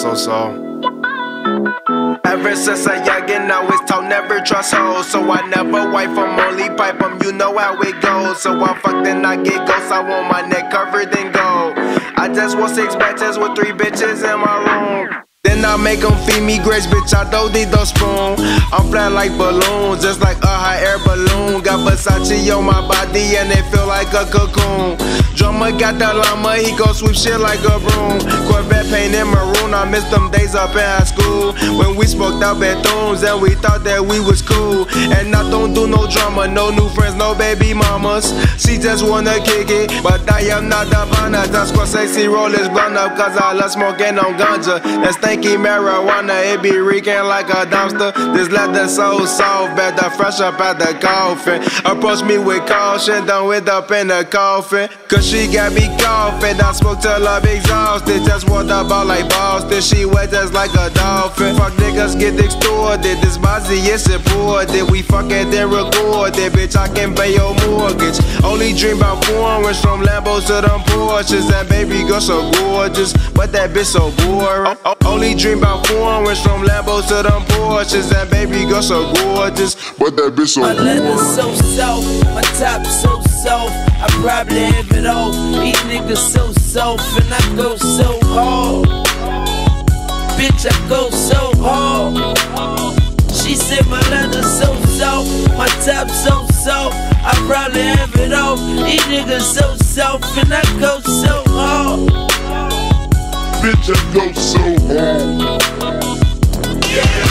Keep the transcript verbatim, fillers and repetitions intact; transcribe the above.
so-so. Ever since a youngin', I was told never trust hoes, so I never wife them, only pipe them, you know how it goes. So I fuck then I get ghosts, I want my neck covered in gold. I just want six batches with three bitches in my room. Then I make them feed me grapes, bitch, I don't need no spoon. I'm flat like balloons, just like a hot air balloon. Got Versace on my body and it feel like a cocoon. Drummer got the llama, he gon' sweep shit like a broom. Corvette painted maroon, I miss them days up in high school when we smoked out Bethunes and we thought that we was cool. And I don't do no drama, no new friends, no baby mamas. She just wanna kick it, but I am not the banner. That's Scorsese roll his blunt up, cause I love smoking on ganja. That's stinky marijuana, it be reeking like a dumpster. This leather so soft, better fresh up out the coffin. Approach me with caution, don't end up in the coffin. Cause she got me coughing, I smoke till I'm exhausted. Just walked up out like Boston, she wet just like a dolphin. Fuck niggas get extorted, this Mozzie is important. We fucking then recorded, bitch I can pay your mortgage. Only dream about foreigns, from Lambos to them Porsches. That baby girl so gorgeous, but that bitch so boring. Only dream about foreigns, from Lambos to them Porsches. That baby girl so gorgeous, but that bitch so boring. My leather so soft, my top so soft, I probably have it off. These niggas so soft and I go so hard. Bitch, I go so hard. She said my leather so soft, my top so soft, I probably have it off. These niggas so soft and I go so hard. Bitch, I go so hard. Yeah.